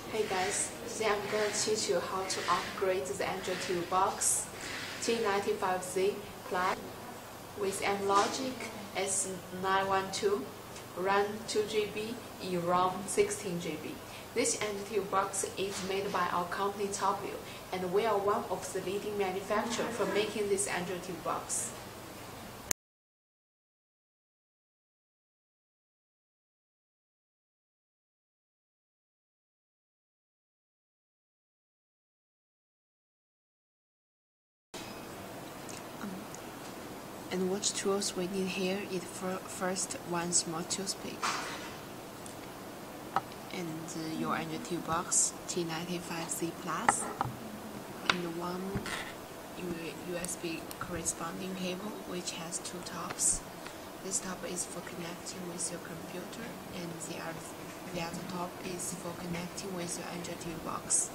Hey guys, today I'm going to teach you how to upgrade the Android TV box T95Z Plus with M-Logic S912, RAM 2GB, EROM 16GB. This Android TV box is made by our company TopView, and we are one of the leading manufacturers for making this Android TV box. And what tools we need here is first one small toothpick and your Android TV box T95Z Plus and one USB corresponding cable which has two tops. This top is for connecting with your computer and the other top is for connecting with your Android TV box.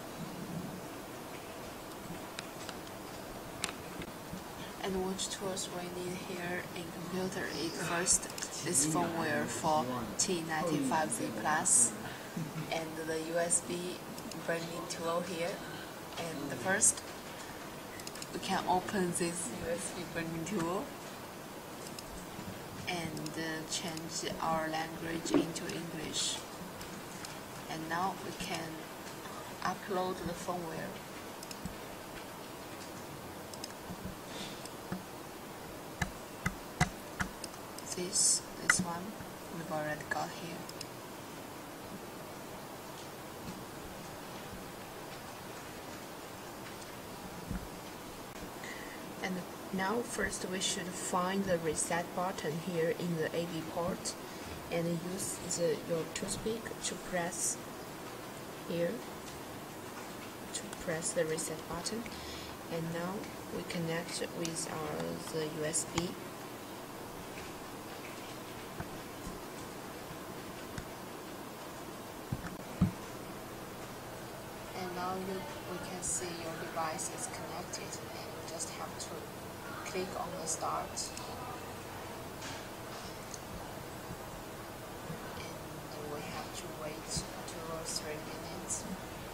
And what tools we need here in computer is first this firmware for T95Z Plus and the USB bringing tool here. And first we can open this USB bringing tool and change our language into English. And now we can upload the firmware. This one we've already got here. And now first we should find the reset button here in the AV port and use your toothpick to press here to press the reset button. And now we connect with the USB. Now we can see your device is connected, and you just have to click on the start, and we have to wait 2 or 3 minutes.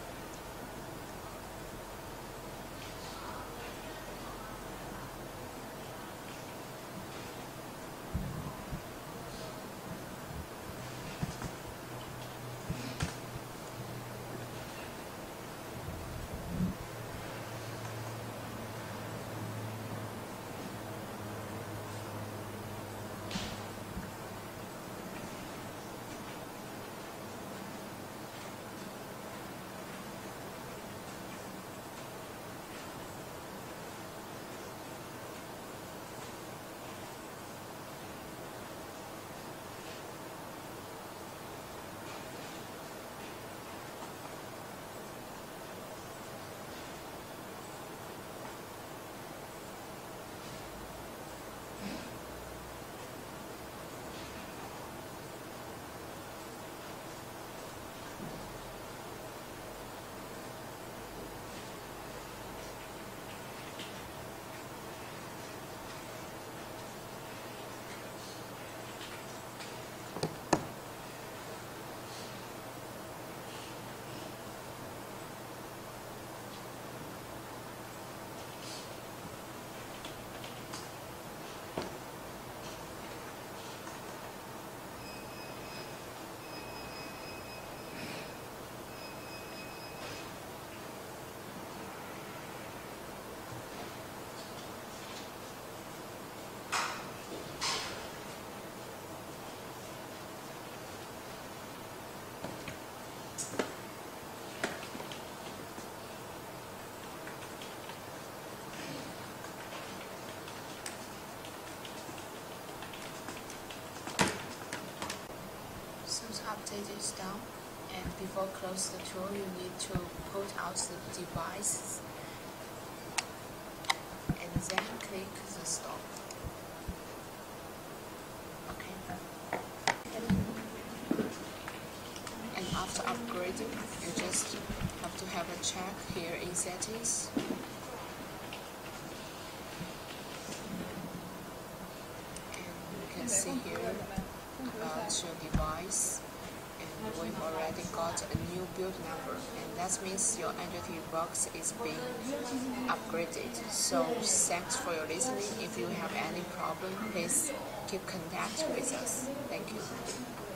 So the update is done, and before close the tool you need to put out the device and then click the stop. Okay. And after upgrading you just have to have a check here in settings. And you can see here about your device and we've already got a new build number, and that means your Android TV box is being upgraded. So thanks for your listening. If you have any problem, please keep contact with us. Thank you.